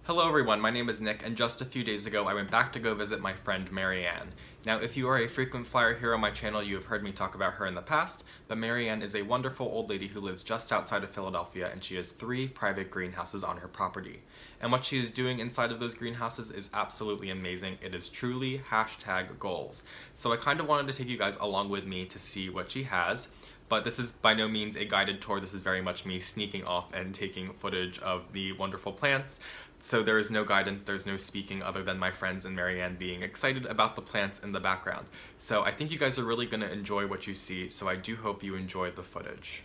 Hello everyone, my name is Nick, and just a few days ago I went back to go visit my friend Marianne. Now if you are a frequent flyer here on my channel, you have heard me talk about her in the past, but Marianne is a wonderful old lady who lives just outside of Philadelphia, and she has 3 private greenhouses on her property. And what she is doing inside of those greenhouses is absolutely amazing. It is truly #goals. So I kind of wanted to take you guys along with me to see what she has. But this is by no means a guided tour. This is very much me sneaking off and taking footage of the wonderful plants. So there is no guidance, there's no speaking other than my friends and Marianne being excited about the plants in the background. So I think you guys are really going to enjoy what you see, so I do hope you enjoy the footage.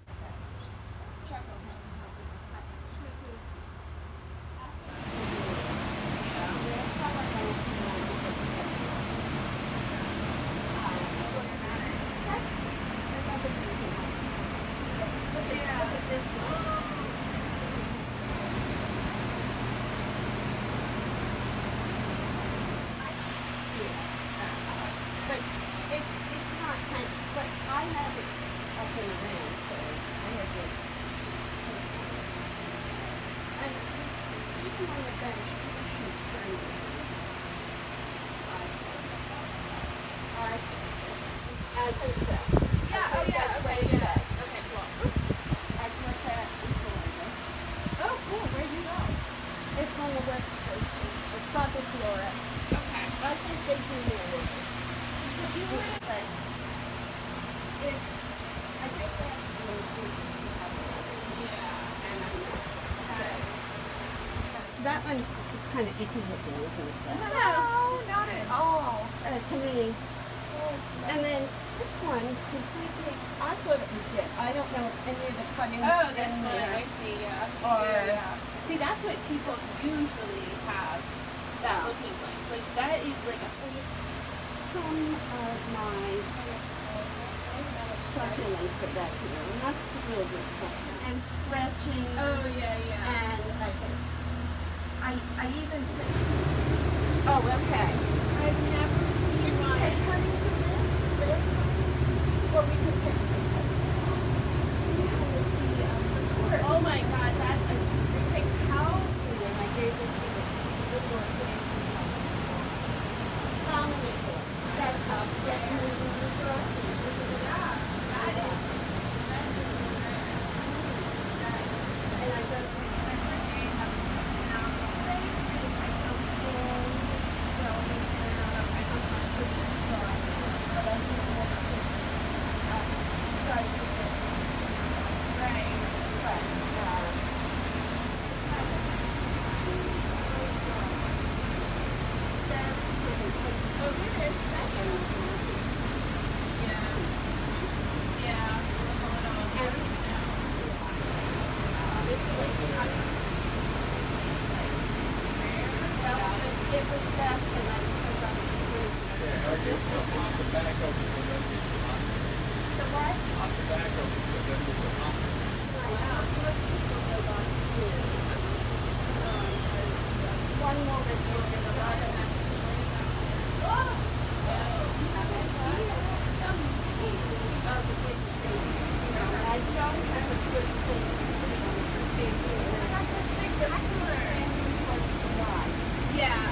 I think so. Yeah, oh yeah, okay, yeah. Okay, cool. I put that in Florida. Oh, cool, where'd you go? It's on the west coast. It's top of Florida. Okay. I think they do manage it. But you were But if I take that in pieces, you have a lot. yeah. And I'm not. So that one is kind of icky looking, isn't it? No, not at all. To me. And then this one completely, I thought it was dead. I don't know if any of the cuttings Oh, in that's one, there. I see, yeah. Or Yeah. See, that's what people usually have that Yeah. looking like. Like, that is like a some of my succulents are back here. Not real good succulent. And stretching. Oh, yeah, yeah. And I think, I even think, oh, okay. I've never seen one. Take cuttings of this or we could pick some cuttings. Oh my god, that's a great place. How? And I gave it to the indoor plants and stuff. Prominent for. That's how Yeah, and then the that is. and I got one woman ordered a lot of I don't have a good thing starts to rise. Yeah.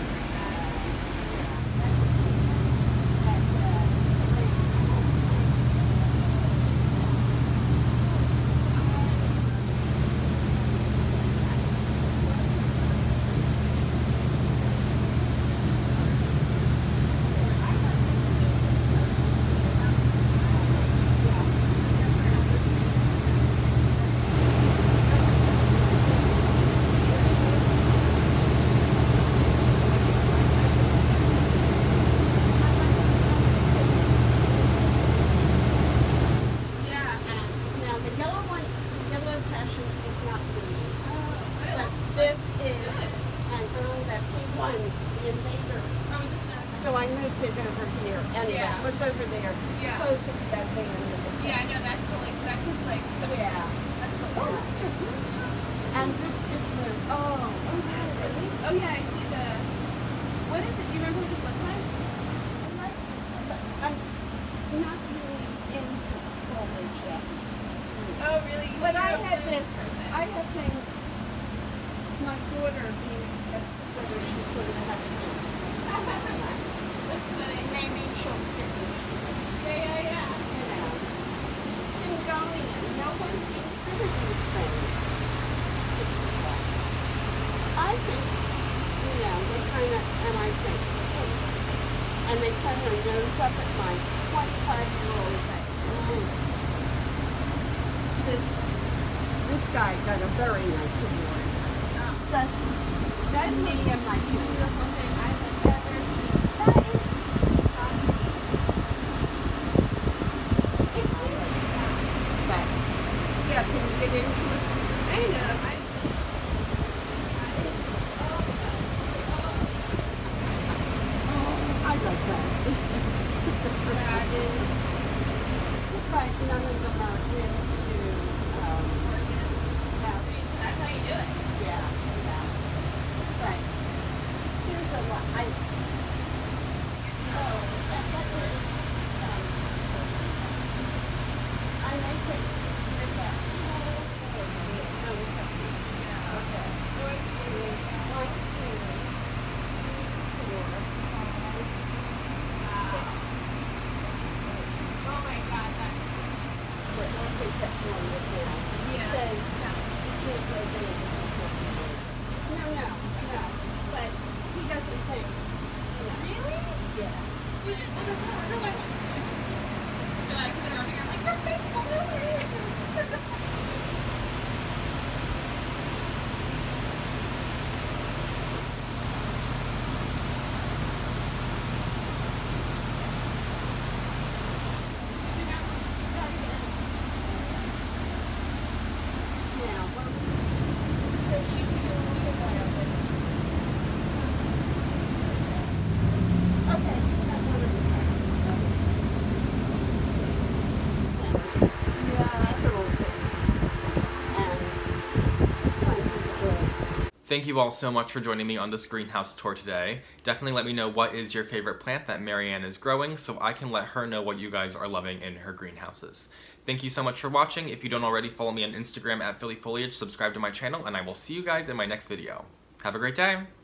So I moved it over here. Anyway, Yeah. it was over there, Yeah. closer to that band. Yeah, I know, that's totally, that's just like, Yeah. that's Oh, totally that's a good shot. And this did move. Oh, really? Oh yeah, I see the, what is it, do you remember what this looks like? I'm not really into foliage yet. Oh really? But I You're a have foliage this, person. I have things, my daughter daughter being a whether she's going to have kids. That's funny. Maybe she'll stick with you. Yeah. You know. Syngonian. No one seems rid of these things. I think, you know, they kind of, and I think, and they turn their nose up at my 25-year-old and say, this guy got a very nice award. It's just That's me the and my beautiful. beautiful thing I have ever seen. That is stunning. It's beautiful. But yeah, can you get into it? Kind of. I like that. That is Surprised none of them are into no. That's how you do it. Yeah. But here's a lot. I may take this out. No, we have to. Okay. 1, 2, 3, 4. Oh my god, that's But not except one right now. It Yeah. says you can't go there. No. But he doesn't think, you know. really? Yeah. You should look at her like should I put her finger like your face Now, so she's going to be a while, but okay, that's one of the these are old things. And this one is old. Thank you all so much for joining me on this greenhouse tour today. Definitely let me know what is your favorite plant that Marianne is growing so I can let her know what you guys are loving in her greenhouses. Thank you so much for watching. If you don't already, follow me on Instagram at phillyfoliage, subscribe to my channel, and I will see you guys in my next video. Have a great day!